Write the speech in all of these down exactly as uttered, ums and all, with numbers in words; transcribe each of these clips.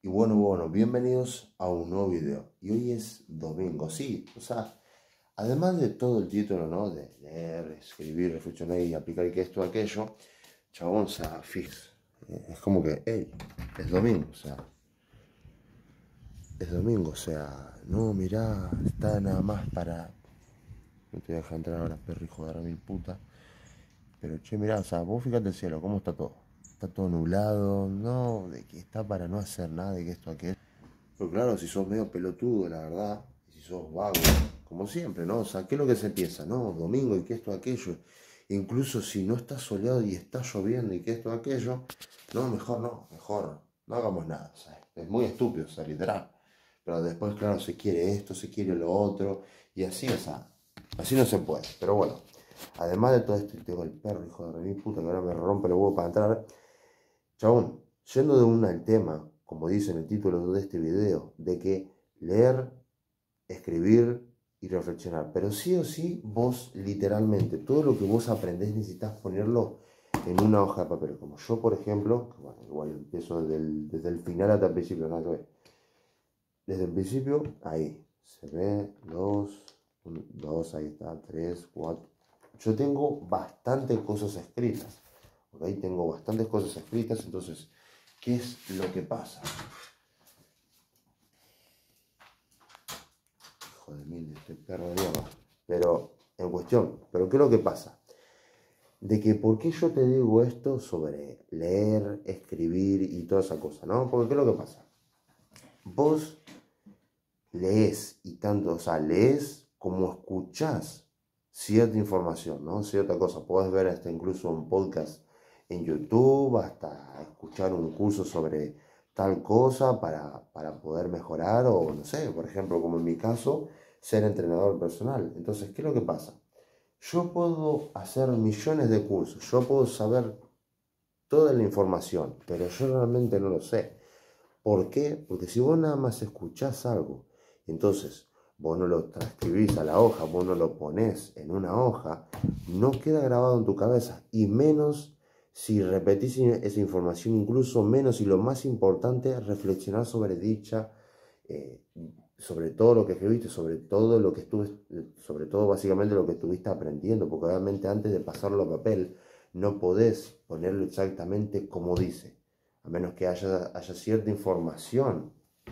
Y bueno, bueno, bienvenidos a un nuevo video. Y hoy es domingo, sí, o sea, además de todo el título, ¿no? De leer, escribir, reflexionar y aplicar que esto, aquello, chabón, o sea, fix. Es como que, hey, es domingo, o sea, es domingo, o sea, no, mirá, está nada más para... No te voy a dejar entrar ahora, perro, hijo de la mil puta. Pero che, mirá, o sea, vos fíjate el cielo, cómo está todo. Está todo nublado, no, de que está para no hacer nada, de que esto, aquello. Pero claro, si sos medio pelotudo, la verdad, si sos vago, como siempre, ¿no? O sea, ¿qué es lo que se piensa? No, domingo y que esto, aquello. Incluso si no está soleado y está lloviendo y que esto, aquello, no, mejor no, mejor no hagamos nada. O sea, es muy estúpido, o sea, literal. Pero después, claro, se quiere esto, se quiere lo otro, y así, o sea, así no se puede. Pero bueno, además de todo esto, tengo el perro, hijo de mi puta, que ahora me rompe el huevo para entrar. Chabón, yendo de una al tema, como dice en el título de este video, de que leer, escribir y reflexionar. Pero sí o sí, vos literalmente, todo lo que vos aprendés necesitas ponerlo en una hoja de papel. Como yo, por ejemplo, bueno, igual empiezo desde el, desde el final hasta el principio, nada que ver. Desde el principio, ahí, se ve, dos, un, dos, ahí está, tres, cuatro. Yo tengo bastantes cosas escritas. ¿Ok? Tengo bastantes cosas escritas, entonces, ¿qué es lo que pasa? Hijo de mil, este perro de mierda. Pero, en cuestión, ¿pero qué es lo que pasa? De que, ¿por qué yo te digo esto sobre leer, escribir y toda esa cosa, ¿no? Porque, ¿qué es lo que pasa? Vos lees y tanto, o sea, lees como escuchás cierta información, ¿no? Cierta cosa. Podés ver hasta incluso un podcast en YouTube, hasta escuchar un curso sobre tal cosa para, para poder mejorar o, no sé, por ejemplo, como en mi caso, ser entrenador personal. Entonces, ¿qué es lo que pasa? Yo puedo hacer millones de cursos, yo puedo saber toda la información, pero yo realmente no lo sé. ¿Por qué? Porque si vos nada más escuchás algo, entonces vos no lo transcribís a la hoja, vos no lo ponés en una hoja, no queda grabado en tu cabeza, y menos si repetís esa información, incluso menos y lo más importante, reflexionar sobre dicha, eh, sobre todo lo que escribiste, sobre todo lo que estuve, sobre todo básicamente lo que estuviste aprendiendo, porque obviamente antes de pasarlo a papel, no podés ponerlo exactamente como dice, a menos que haya, haya cierta información,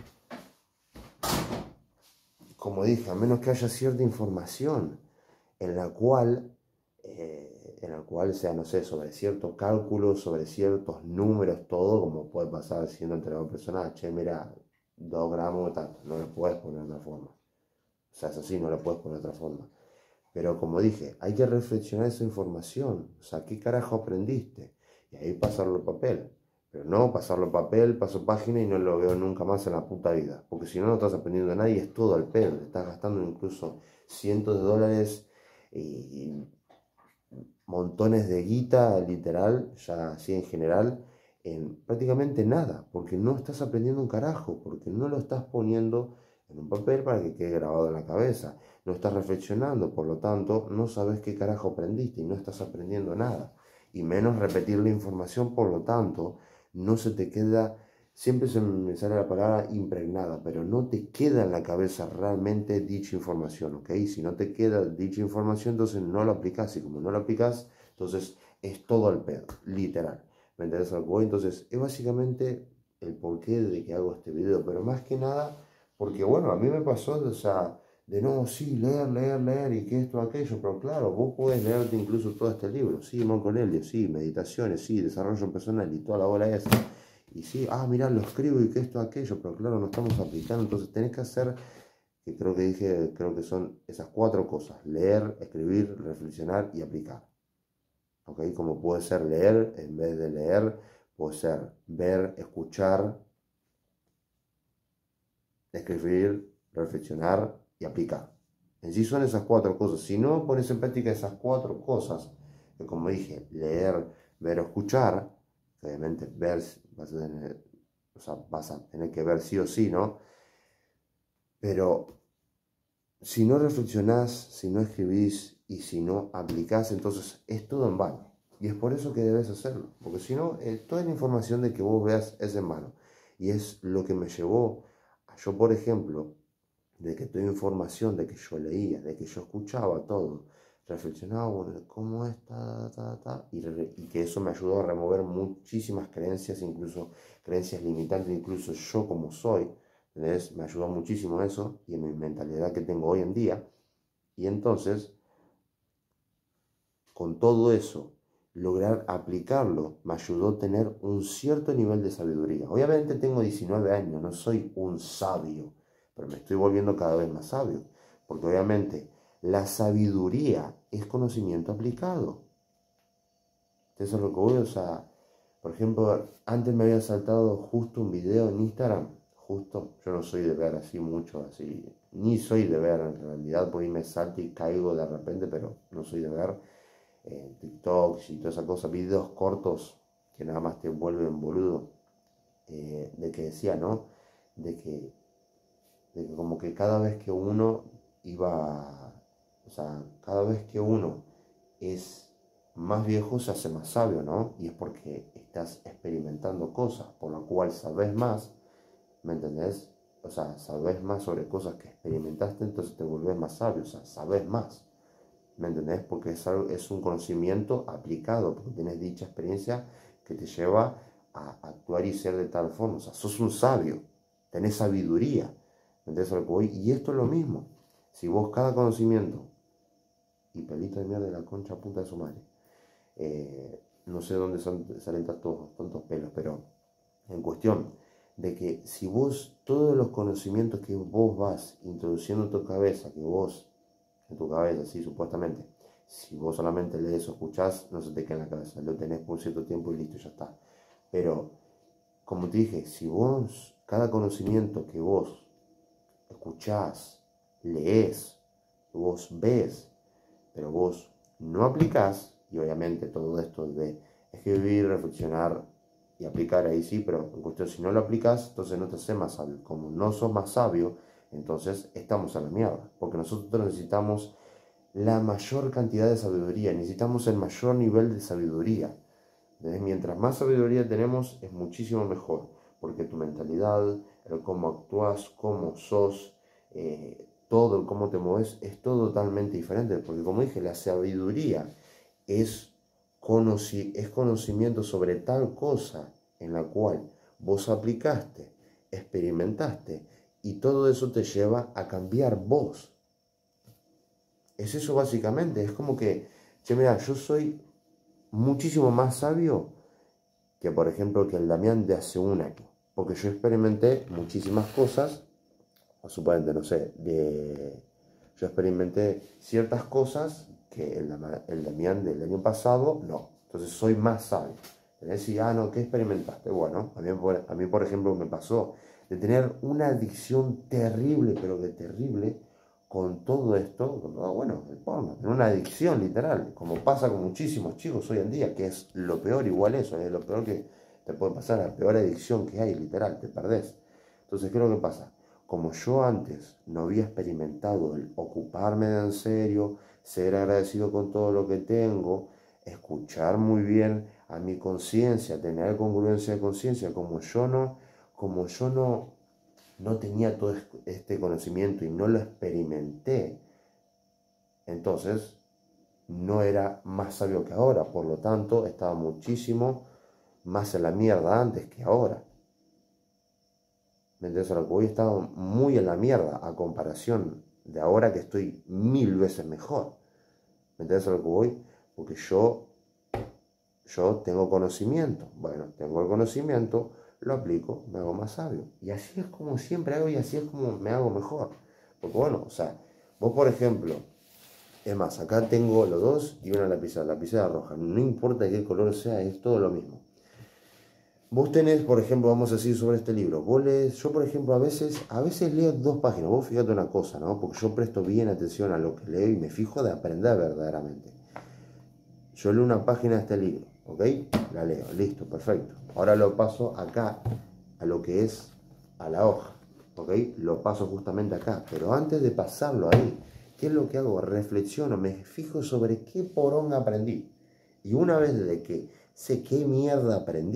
como dije, a menos que haya cierta información en la cual, eh, en la cual sea, no sé, sobre ciertos cálculos, sobre ciertos números, todo, como puede pasar siendo entrenador personal, che, mira, dos gramos de tanto, no lo puedes poner de otra forma. O sea, es así, no lo puedes poner de otra forma. Pero como dije, hay que reflexionar esa información. O sea, ¿qué carajo aprendiste? Y ahí pasarlo al papel. Pero no pasarlo al papel, paso página y no lo veo nunca más en la puta vida. Porque si no, no estás aprendiendo nada y es todo al pedo. Estás gastando incluso cientos de dólares y montones de guita, literal, ya así en general, en prácticamente nada. Porque no estás aprendiendo un carajo. Porque no lo estás poniendo en un papel para que quede grabado en la cabeza. No estás reflexionando, por lo tanto, no sabes qué carajo aprendiste y no estás aprendiendo nada. Y menos repetir la información, por lo tanto, no se te queda, siempre se me sale la palabra impregnada, pero no te queda en la cabeza realmente dicha información, ¿ok? Si no te queda dicha información, entonces no lo aplicas, y como no lo aplicas, entonces es todo al pedo, literal. ¿Me entendés algo? Entonces, es básicamente el porqué de que hago este video, pero más que nada, porque bueno, a mí me pasó, o sea, de no, sí, leer, leer, leer y que esto, aquello, pero claro, vos podés leerte incluso todo este libro, sí, Marco Aurelio, sí, meditaciones, sí, desarrollo personal y toda la bola esa, y sí, ah, mirá, lo escribo y que esto, aquello, pero claro, no estamos aplicando, entonces tenés que hacer, que creo que dije, creo que son esas cuatro cosas, leer, escribir, reflexionar y aplicar, ¿ok? Como puede ser leer, en vez de leer, puede ser ver, escuchar, escribir, reflexionar y aplicar. En sí son esas cuatro cosas. Si no pones en práctica esas cuatro cosas, que como dije, leer, ver o escuchar, obviamente ver, vas a tener, o sea, vas a tener que ver sí o sí, ¿no? Pero si no reflexionás, si no escribís y si no aplicás, entonces es todo en vano. Y es por eso que debes hacerlo. Porque si no, eh, toda la información de que vos veas es en vano. Y es lo que me llevó a yo, por ejemplo, de que toda información, de que yo leía, de que yo escuchaba todo, reflexionaba, bueno, cómo es, ta, ta, ta, y, re, y que eso me ayudó a remover muchísimas creencias, incluso creencias limitantes, incluso yo como soy, ¿entendés? Me ayudó muchísimo eso y en mi mentalidad que tengo hoy en día. Y entonces, con todo eso, lograr aplicarlo me ayudó a tener un cierto nivel de sabiduría. Obviamente tengo diecinueve años, no soy un sabio, pero me estoy volviendo cada vez más sabio, porque obviamente la sabiduría es conocimiento aplicado. Eso es lo que voy, o sea, por ejemplo, antes me había saltado justo un video en Instagram, justo, yo no soy de ver así mucho, así, ni soy de ver en realidad, porque ahí me salto y caigo de repente, pero no soy de ver eh, TikToks y toda esa cosa, videos cortos que nada más te vuelven boludo, eh, de que decía, ¿no? De que, de que como que cada vez que uno iba, o sea, cada vez que uno es más viejo se hace más sabio, ¿no? Y es porque estás experimentando cosas, por lo cual sabes más, ¿me entendés? O sea, sabes más sobre cosas que experimentaste, entonces te vuelves más sabio, o sea, sabes más, ¿me entendés? Porque es, algo, es un conocimiento aplicado, porque tienes dicha experiencia que te lleva a actuar y ser de tal forma, o sea, sos un sabio, tenés sabiduría, ¿me entendés a lo que voy? Y esto es lo mismo, si vos cada conocimiento, y pelito de mierda de la concha puta de su madre, Eh, no sé dónde son, salen tantos, tantos pelos, pero en cuestión de que si vos todos los conocimientos que vos vas introduciendo en tu cabeza, que vos, en tu cabeza, sí, supuestamente, si vos solamente lees o escuchás, no se te queda en la cabeza, lo tenés por un cierto tiempo y listo, ya está. Pero, como te dije, si vos, cada conocimiento que vos escuchás, lees, vos ves, pero vos no aplicás, y obviamente todo esto de escribir, reflexionar y aplicar ahí sí, pero en cuestión si no lo aplicas, entonces no te haces más sabio. Como no sos más sabio, entonces estamos a la mierda, porque nosotros necesitamos la mayor cantidad de sabiduría, necesitamos el mayor nivel de sabiduría. Entonces, mientras más sabiduría tenemos, es muchísimo mejor, porque tu mentalidad, el cómo actúas, cómo sos, eh, todo el cómo te mueves, es todo totalmente diferente, porque como dije, la sabiduría es, conoci es conocimiento sobre tal cosa en la cual vos aplicaste, experimentaste, y todo eso te lleva a cambiar vos. Es eso básicamente, es como que, che, mira, yo soy muchísimo más sabio que, por ejemplo, que el Damián de hace un año, porque yo experimenté muchísimas cosas, o suponete, no sé, de, yo experimenté ciertas cosas que el, el Damián del año pasado no, entonces soy más sabio. Decir, ah, no, ¿qué experimentaste? Bueno, a mí, a mí, por ejemplo, me pasó de tener una adicción terrible, pero que terrible, con todo esto, bueno, el porno, una adicción literal, como pasa con muchísimos chicos hoy en día, que es lo peor, igual eso, es lo peor que te puede pasar, la peor adicción que hay, literal, te perdés. Entonces, ¿qué es lo que pasa? Como yo antes no había experimentado el ocuparme de en serio, ser agradecido con todo lo que tengo, escuchar muy bien a mi conciencia, tener congruencia de conciencia, como yo no, como yo no, no tenía todo este conocimiento y no lo experimenté, entonces no era más sabio que ahora, por lo tanto estaba muchísimo más en la mierda antes que ahora. ¿Me entiendes? Lo que voy estaba muy en la mierda a comparación de ahora que estoy mil veces mejor. ¿Me entiendes a lo que voy? Porque yo, yo tengo conocimiento. Bueno, tengo el conocimiento, lo aplico, me hago más sabio. Y así es como siempre hago y así es como me hago mejor. Porque bueno, o sea, vos por ejemplo, es más, acá tengo los dos y una lapicera, lapicera roja. No importa qué color sea, es todo lo mismo. Vos tenés, por ejemplo, vamos a decir sobre este libro, vos lees, yo por ejemplo a veces, a veces leo dos páginas, vos fíjate una cosa, ¿no? Porque yo presto bien atención a lo que leo y me fijo de aprender verdaderamente. Yo leo una página de este libro, ¿ok? La leo, listo, perfecto. Ahora lo paso acá, a lo que es a la hoja, ¿ok? Lo paso justamente acá, pero antes de pasarlo ahí, ¿qué es lo que hago? Reflexiono, me fijo sobre qué porón aprendí. Y una vez de que sé qué mierda aprendí,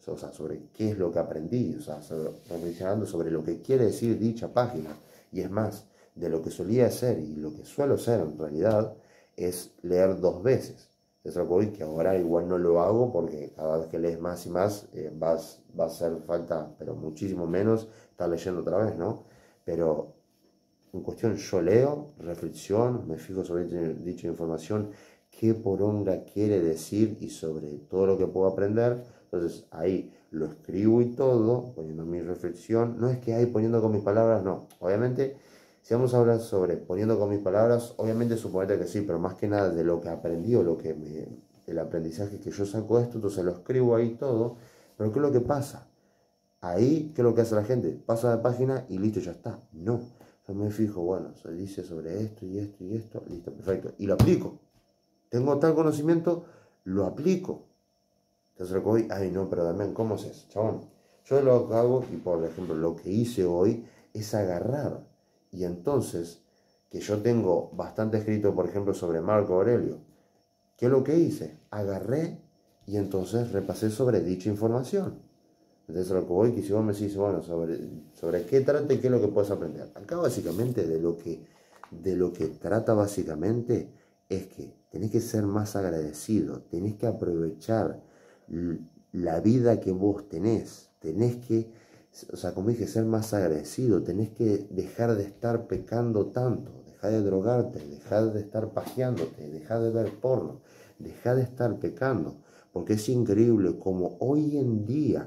o sea, sobre qué es lo que aprendí, o sea, sobre, reflexionando sobre lo que quiere decir dicha página. Y es más, de lo que solía ser y lo que suelo ser en realidad es leer dos veces. Es algo que ahora igual no lo hago porque cada vez que lees más y más eh, vas, va a hacer falta, pero muchísimo menos, estar leyendo otra vez, ¿no? Pero en cuestión yo leo, reflexión, me fijo sobre dicha información, qué poronga quiere decir y sobre todo lo que puedo aprender. Entonces ahí lo escribo y todo, poniendo mi reflexión. No es que ahí poniendo con mis palabras, no. Obviamente, si vamos a hablar sobre poniendo con mis palabras, obviamente suponete que sí, pero más que nada de lo que aprendí o lo que me, el aprendizaje que yo saco de esto, entonces lo escribo ahí todo. Pero ¿qué es lo que pasa? Ahí, ¿qué es lo que hace la gente? Pasa la página y listo, ya está. No, yo me fijo, bueno, se dice sobre esto y esto y esto, listo, perfecto. Y lo aplico. Tengo tal conocimiento, lo aplico. Entonces lo que voy, ay no, pero también, ¿cómo es eso, chabón? Yo lo que hago, y por ejemplo, lo que hice hoy, es agarrar. Y entonces, que yo tengo bastante escrito, por ejemplo, sobre Marco Aurelio. ¿Qué es lo que hice? Agarré y entonces repasé sobre dicha información. Entonces lo que voy, que si vos me decís, bueno, sobre, sobre qué trata y qué es lo que puedes aprender. Acá básicamente de lo que, de lo que trata básicamente es que tenés que ser más agradecido, tenés que aprovechar la vida que vos tenés, tenés que, o sea, como dije, ser más agradecido, tenés que dejar de estar pecando tanto, dejar de drogarte, dejar de estar pajeándote, dejar de ver porno, dejar de estar pecando, porque es increíble como hoy en día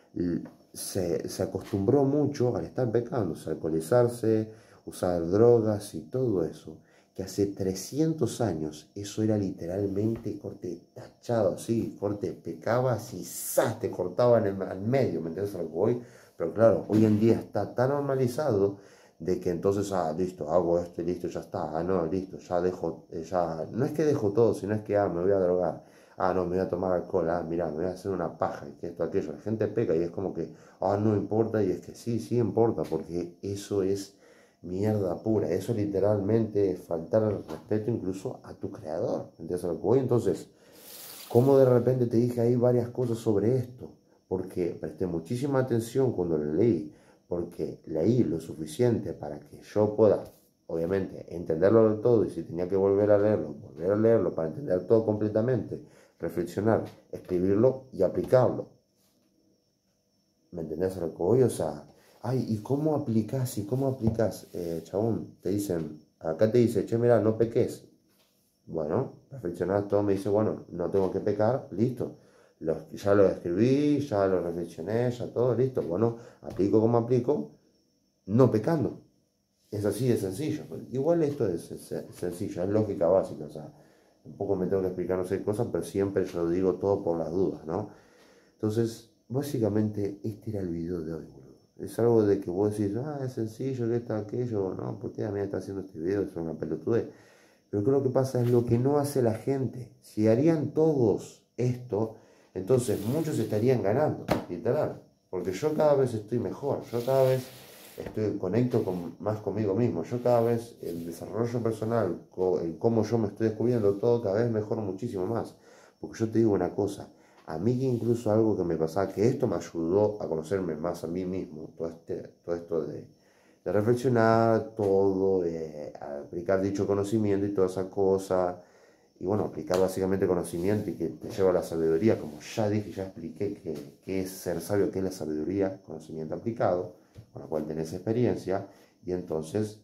se, se acostumbró mucho al estar pecando, o sea, alcoholizarse, usar drogas y todo eso, que hace trescientos años eso era literalmente corte tachado así, corte pecabas y ¡zas! Te cortaban en, al medio, ¿me entiendes a lo que voy? Pero claro, hoy en día está tan normalizado de que entonces, ah, listo, hago esto y listo, ya está, ah, no, listo, ya dejo, ya, no es que dejo todo, sino es que, ah, me voy a drogar, ah, no, me voy a tomar alcohol, ah, mira, me voy a hacer una paja, y que esto, aquello, la gente peca y es como que, ah, no importa, y es que sí, sí importa, porque eso es mierda pura, eso literalmente es faltar al respeto incluso a tu creador, ¿entiendes a lo que voy? Entonces, ¿cómo de repente te dije ahí varias cosas sobre esto? Porque presté muchísima atención cuando lo leí, porque leí lo suficiente para que yo pueda, obviamente, entenderlo del todo, y si tenía que volver a leerlo, volver a leerlo para entender todo completamente, reflexionar, escribirlo y aplicarlo. ¿Me entendés a lo que voy? O sea, ay, ¿y cómo aplicás? ¿Y cómo aplicás? Eh, chabón, te dicen, acá te dice, che, mira, no peques. Bueno, reflexionás todo, me dice, bueno, no tengo que pecar, listo. Lo, ya lo escribí, ya lo reflexioné, ya todo, listo. Bueno, aplico como aplico, no pecando. Es así de sencillo. Igual esto es, es, es sencillo, es lógica básica. O sea, tampoco me tengo que explicar no sé cosas, pero siempre yo digo todo por las dudas, ¿no? Entonces, básicamente, este era el video de hoy, boludo. Es algo de que vos decís, ah, es sencillo, que está aquello, ¿no? ¿Por qué a mí está haciendo este video? Es una pelotudez. Pero creo que pasa es lo que no hace la gente. Si harían todos esto, entonces muchos estarían ganando, literal. Porque yo cada vez estoy mejor, yo cada vez estoy conecto con, más conmigo mismo, yo cada vez el desarrollo personal, el cómo yo me estoy descubriendo todo, cada vez mejoro muchísimo más. Porque yo te digo una cosa, a mí que incluso algo que me pasaba, que esto me ayudó a conocerme más a mí mismo, todo, este, todo esto de, de reflexionar todo, de aplicar dicho conocimiento y toda esa cosa, y bueno, aplicar básicamente conocimiento y que te lleva a la sabiduría, como ya dije, ya expliqué que, que es ser sabio, que es la sabiduría, conocimiento aplicado, con la cual tenés experiencia, y entonces,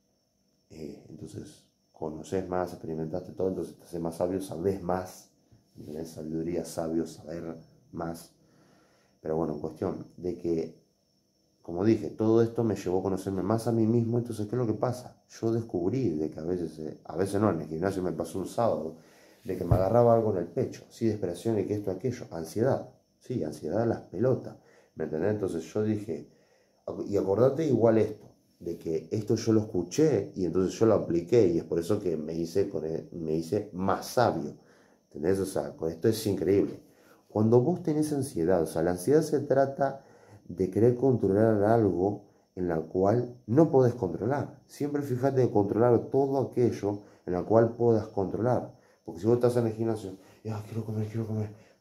eh, entonces conoces más, experimentaste todo, entonces te haces más sabio, sabes más, tenés sabiduría, sabio, saber más. Pero bueno, en cuestión de que, como dije, todo esto me llevó a conocerme más a mí mismo. Entonces, ¿qué es lo que pasa? Yo descubrí de que a veces, eh, a veces no, en el gimnasio me pasó un sábado, de que me agarraba algo en el pecho, sí, desesperación y que esto, aquello, ansiedad, sí, ansiedad a las pelotas, ¿me entendés? Entonces yo dije, y acordate igual esto, de que esto yo lo escuché y entonces yo lo apliqué y es por eso que me hice, con el, me hice más sabio, ¿entendés? O sea, con esto es increíble. Cuando vos tenés ansiedad, o sea, la ansiedad se trata de querer controlar algo en la cual no podés controlar. Siempre fíjate de controlar todo aquello en la cual puedas controlar. Porque si vos estás en el gimnasio, ah, quiero comer, quiero comer,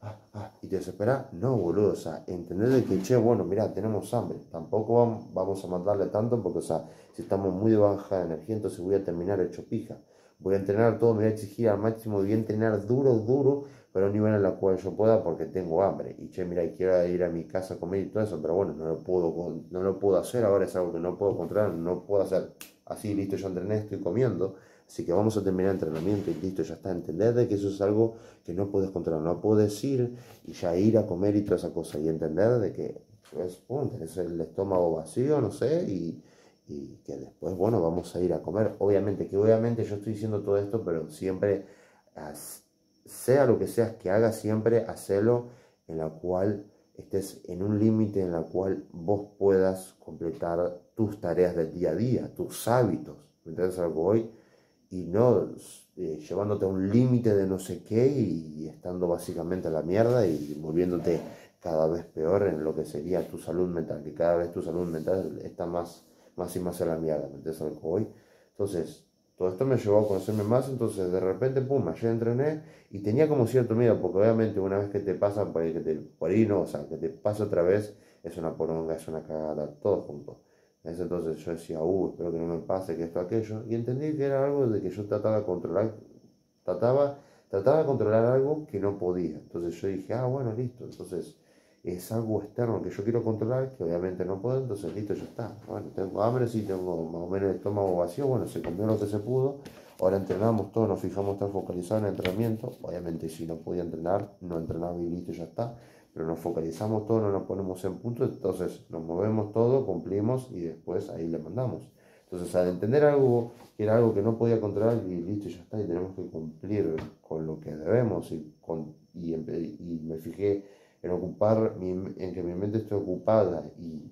ah, ah, y te desesperás. No, boludo, o sea, entender de que, che, bueno, mira, tenemos hambre. Tampoco vam- vamos a mandarle tanto porque, o sea, si estamos muy de baja de energía, entonces voy a terminar hecho pija. Voy a entrenar todo, me voy a exigir al máximo, voy a entrenar duro, duro, pero a un nivel en el cual yo pueda porque tengo hambre. Y che, mira, y quiero ir a mi casa a comer y todo eso, pero bueno, no lo puedo, con- no lo puedo hacer, ahora es algo que no puedo controlar, no puedo hacer. Así, listo, yo entrené, estoy comiendo. Así que vamos a terminar el entrenamiento y listo, ya está. Entender de que eso es algo que no puedes controlar, no puedes ir y ya ir a comer y toda esa cosa. Y entender de que pues, pum, tenés el estómago vacío, no sé, y, y que después, bueno, vamos a ir a comer. Obviamente, que obviamente yo estoy diciendo todo esto, pero siempre, as- sea lo que seas que hagas, siempre hacelo en la cual estés en un límite en la cual vos puedas completar tus tareas del día a día, tus hábitos. ¿Me entiendes algo hoy? Y no eh, llevándote a un límite de no sé qué y, y estando básicamente a la mierda y volviéndote cada vez peor en lo que sería tu salud mental, que cada vez tu salud mental está más, más y más a la mierda, ¿me entiendes algo hoy? Entonces, todo esto me llevó a conocerme más, entonces de repente, pum, ayer entrené y tenía como cierto miedo, porque obviamente una vez que te pasa, por ahí, que te, por ahí no, o sea, que te pasa otra vez, es una poronga, es una cagada, todo junto. En ese entonces yo decía, uh, espero que no me pase, que esto, aquello, y entendí que era algo de que yo trataba de controlar, trataba, trataba de controlar algo que no podía. Entonces yo dije, ah, bueno, listo, entonces es algo externo que yo quiero controlar, que obviamente no puedo, entonces listo, ya está. Bueno, tengo hambre, sí, tengo más o menos el estómago vacío, bueno, se comió lo que se pudo, ahora entrenamos todos, nos fijamos estar focalizados en el entrenamiento, obviamente si no podía entrenar, no entrenaba y listo, ya está, pero nos focalizamos todos, no nos ponemos en punto, entonces nos movemos todo, cumplimos y después ahí le mandamos. Entonces al entender algo que era algo que no podía controlar y listo, ya está, y tenemos que cumplir con lo que debemos y, con, y, y me fijé en ocupar, mi, en que mi mente esté ocupada y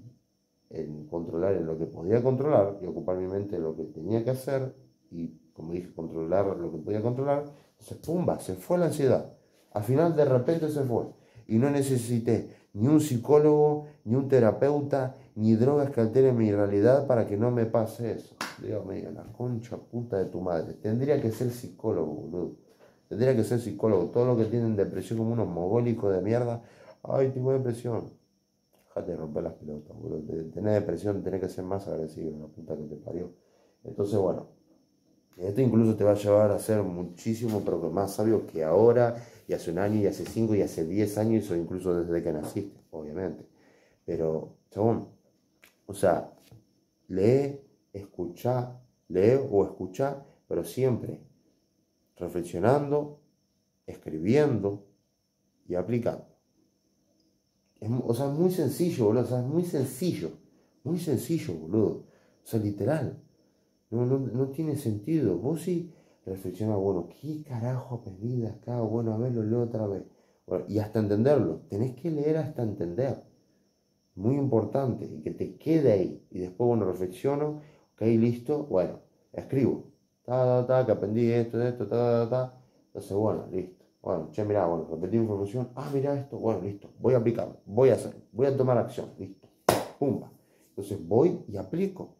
en controlar en lo que podía controlar y ocupar mi mente en lo que tenía que hacer y, como dije, controlar lo que podía controlar, entonces, pumba, se fue la ansiedad. Al final, de repente se fue. Y no necesité ni un psicólogo, ni un terapeuta, ni drogas que alteren mi realidad para que no me pase eso. Dios mío, la concha puta de tu madre. Tendría que ser psicólogo, boludo. Tendría que ser psicólogo. Todos los que tienen depresión como unos mogólicos de mierda. Ay, tengo depresión. Dejate de romper las pelotas, boludo. De tener depresión, tenés que ser más agresivo, la puta que te parió. Entonces, bueno, esto incluso te va a llevar a ser muchísimo, pero más sabio que ahora, y hace un año, y hace cinco, y hace diez años, o incluso desde que naciste, obviamente. Pero, chabón, o sea, lee, escucha, lee o escucha, pero siempre reflexionando, escribiendo y aplicando. Es, o sea, es muy sencillo, boludo. O sea, es muy sencillo. Muy sencillo, boludo. O sea, literal. No, no, no tiene sentido. Vos sí reflexionás, bueno, ¿qué carajo aprendí de acá? Bueno, a ver, lo leo otra vez. Bueno, y hasta entenderlo. Tenés que leer hasta entender. Muy importante. Y que te quede ahí. Y después, bueno, reflexiono. Ok, listo. Bueno, escribo. Ta, ta, ta, que aprendí esto, esto, ta, ta, ta. Entonces, bueno, listo. Bueno, che, mirá, bueno, repetí información. Ah, mirá esto. Bueno, listo. Voy a aplicarlo. Voy a hacer. Voy a tomar acción. Listo. Pumba. Entonces voy y aplico.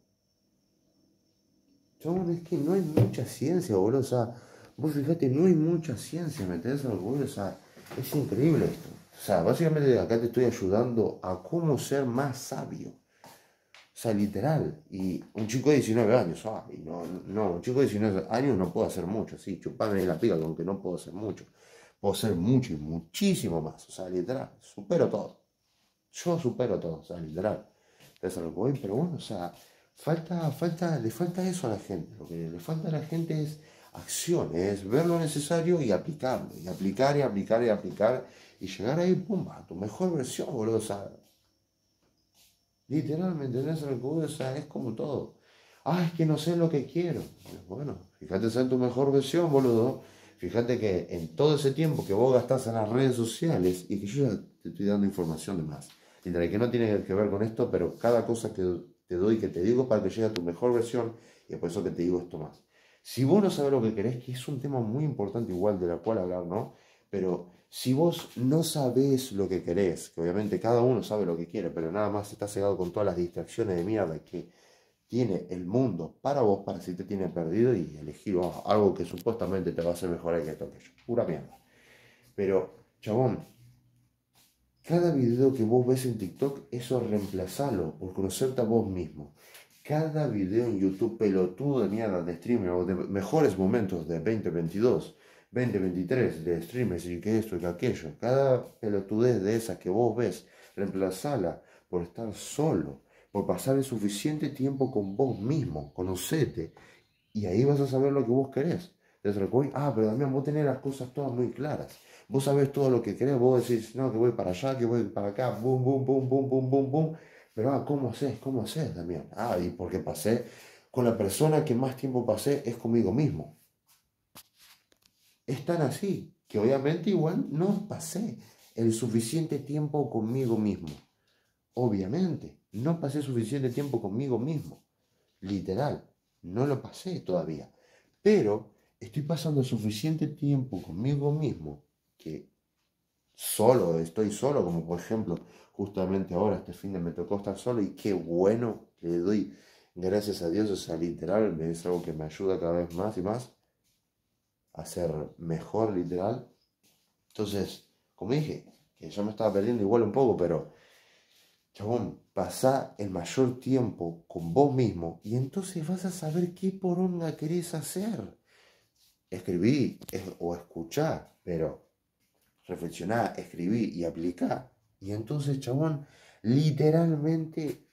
Chabón, es que no hay mucha ciencia, boludo. O sea, vos fíjate, no hay mucha ciencia, ¿me entendés, boludo? O sea, es increíble esto. O sea, básicamente acá te estoy ayudando a cómo ser más sabio. O sea, literal. Y un chico de diecinueve años, ah, y no, no, un chico de diecinueve años no puedo hacer mucho, sí, chuparme la pica, aunque no puedo hacer mucho. Puedo hacer mucho y muchísimo más. O sea, literal, supero todo. Yo supero todo, o sea, literal. Eso es lo que voy, pero bueno, o sea, falta, falta, le falta eso a la gente. Lo que le falta a la gente es acción, es ver lo necesario y aplicarlo. Y aplicar y aplicar y aplicar. Y llegar ahí, pumba, a tu mejor versión, boludo. O sea, literalmente, ¿entendés lo que voy? O sea, es como todo. Ah, es que no sé lo que quiero. Bueno, fíjate ser tu mejor versión, boludo. Fíjate que en todo ese tiempo que vos gastás en las redes sociales y que yo ya te estoy dando información de más. Literal, que no tiene que ver con esto, pero cada cosa que te doy, que te digo para que llegue a tu mejor versión, y es por eso que te digo esto más. Si vos no sabes lo que querés, que es un tema muy importante igual de la cual hablar, ¿no? Pero si vos no sabés lo que querés, que obviamente cada uno sabe lo que quiere, pero nada más está cegado con todas las distracciones de mierda que tiene el mundo para vos, para si te tiene perdido y elegir oh, algo que supuestamente te va a hacer mejorar que esto, aquello. Pura mierda. Pero, chabón, Cada video que vos ves en TikTok, eso reemplazalo por conocerte a vos mismo. Cada video en YouTube pelotudo de mierda de streamer o de mejores momentos de veinte veintidós, veinte veintitrés de streamers y que esto y que aquello. Cada pelotudez de esas que vos ves, reemplazala por estar solo, por pasar el suficiente tiempo con vos mismo, conocete. Y ahí vas a saber lo que vos querés. Entonces, ah, pero Damián, vos tenés las cosas todas muy claras. Vos sabés todo lo que querés, vos decís, no, que voy para allá, que voy para acá, boom, boom, boom, boom, boom, boom, boom. Pero, ah, ¿cómo haces? ¿Cómo haces, Damián? Ah, y porque pasé, con la persona que más tiempo pasé es conmigo mismo. Es tan así, que obviamente igual no pasé el suficiente tiempo conmigo mismo. Obviamente, no pasé suficiente tiempo conmigo mismo. Literal, no lo pasé todavía. Pero estoy pasando suficiente tiempo conmigo mismo que solo, estoy solo, como por ejemplo, justamente ahora, este fin de me tocó estar solo y qué bueno, le doy gracias a Dios, o sea, literal, es algo que me ayuda cada vez más y más a ser mejor, literal. Entonces, como dije, que yo me estaba perdiendo igual un poco, pero, chabón, pasá el mayor tiempo con vos mismo y entonces vas a saber qué poronga querés hacer. Escribí o escuchá, pero reflexioná, escribí y aplicá. Y entonces, chabón, literalmente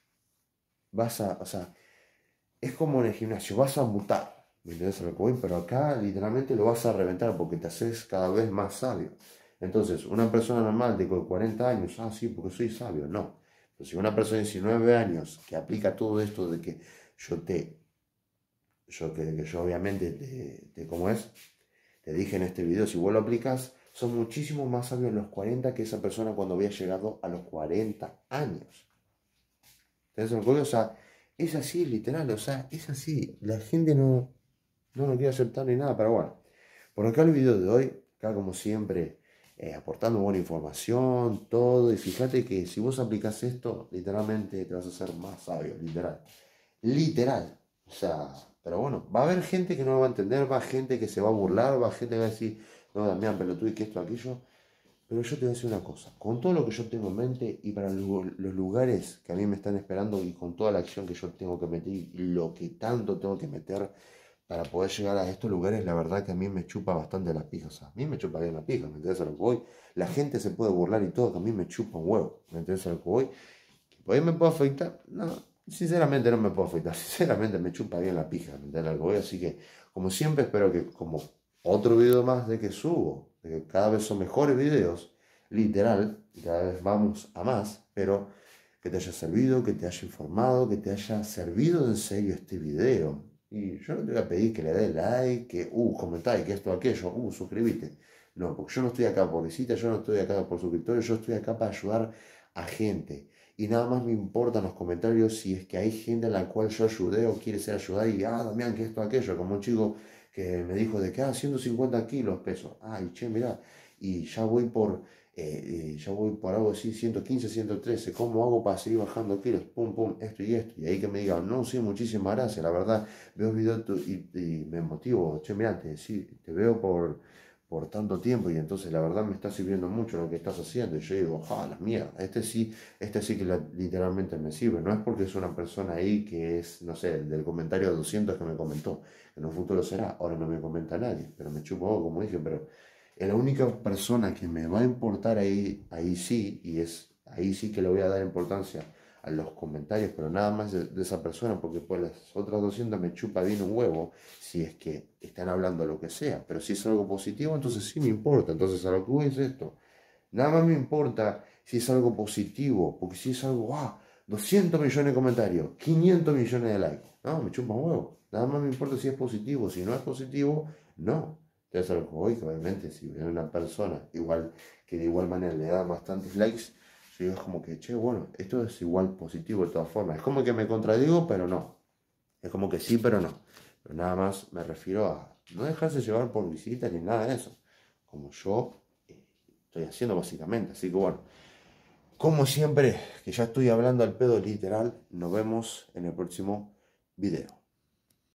vas a, o sea, es como en el gimnasio, vas a mutar. ¿Me entendés a lo que voy? Pero acá literalmente lo vas a reventar porque te haces cada vez más sabio. Entonces, una persona normal de cuarenta años, ah, sí, porque soy sabio, no. Pero si una persona de diecinueve años que aplica todo esto de que yo te, yo que, que yo obviamente te, te, ¿cómo es? Te dije en este video, si vos lo aplicas, son muchísimo más sabios los cuarenta que esa persona cuando había llegado a los cuarenta años. ¿Entendés lo que voy? O sea, es así, literal, o sea, es así. La gente no, no lo quiere aceptar ni nada, pero bueno. Por acá el video de hoy, acá como siempre, eh, aportando buena información, todo. Y fíjate que si vos aplicás esto, literalmente te vas a hacer más sabio, literal. Literal. O sea, pero bueno, va a haber gente que no lo va a entender, va a haber gente que se va a burlar, va a haber gente que va a decir, no, Damián, pelotudo y que esto, aquello. Pero yo te voy a decir una cosa, con todo lo que yo tengo en mente y para los lugares que a mí me están esperando y con toda la acción que yo tengo que meter y lo que tanto tengo que meter para poder llegar a estos lugares, la verdad que a mí me chupa bastante la pija. O sea, a mí me chupa bien la pija, ¿me entiendes a lo que voy? La gente se puede burlar y todo, que a mí me chupa un huevo, ¿me entiendes a lo que voy? ¿Por ahí me puedo afectar? No, sinceramente no me puedo afectar, sinceramente me chupa bien la pija, ¿me entiendes a lo que voy? Así que, como siempre, espero que como otro video más de que subo, de que cada vez son mejores videos, literal, y cada vez vamos a más, pero que te haya servido, que te haya informado, que te haya servido en serio este video. Y yo no te voy a pedir que le des like, que, uh, comentáis, que esto, aquello, uh, suscríbete. No, porque yo no estoy acá por visita, yo no estoy acá por suscriptores, yo estoy acá para ayudar a gente. Y nada más me importan los comentarios si es que hay gente a la cual yo ayudé o quiere ser ayudada y, ah, Damián, que esto, aquello, como un chico que me dijo de que, ah, ciento cincuenta kilos peso. Ay, che, mirá, y ya voy por, eh, eh, ya voy por algo así, ciento quince, ciento trece, ¿cómo hago para seguir bajando kilos? Pum, pum, esto y esto. Y ahí que me digan, no, sí, muchísimas gracias, la verdad, veo videos y, y me motivo, che, mirá, te, sí, te veo por, por tanto tiempo y entonces la verdad me está sirviendo mucho lo que estás haciendo. Y yo digo, ah, la mierda, este sí, este sí que la, literalmente me sirve. No es porque es una persona ahí que es, no sé, del comentario de doscientos que me comentó. En un futuro será, ahora no me comenta nadie, pero me chupo, como dije, pero es la única persona que me va a importar ahí, ahí sí, y es ahí sí que le voy a dar importancia a los comentarios, pero nada más de, de esa persona, porque por las otras doscientas me chupa bien un huevo, si es que están hablando lo que sea, pero si es algo positivo, entonces sí me importa, entonces a lo que voy es esto, nada más me importa si es algo positivo, porque si es algo, ah, doscientos millones de comentarios, quinientos millones de likes, no, me chupa un huevo, nada más me importa si es positivo, si no es positivo, no. Entonces a lo que voy, que obviamente si viene una persona igual que de igual manera le da bastantes likes, yo digo es como que, che, bueno, esto es igual positivo de todas formas. Es como que me contradigo, pero no. Es como que sí, pero no. Pero nada más me refiero a no dejarse llevar por visitas ni nada de eso. Como yo eh, estoy haciendo básicamente. Así que bueno, como siempre, que ya estoy hablando al pedo literal, nos vemos en el próximo video.